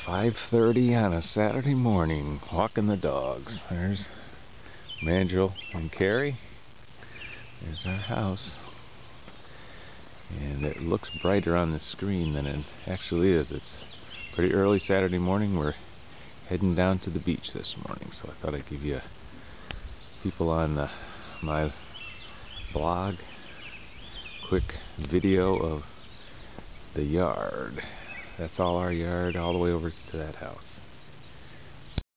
5:30 on a Saturday morning, walking the dogs. There's Mandrill and Carrie. There's our house. And it looks brighter on the screen than it actually is. It's pretty early Saturday morning. We're heading down to the beach this morning, so I thought I'd give you people on my blog quick video of the yard. That's all our yard, all the way over to that house.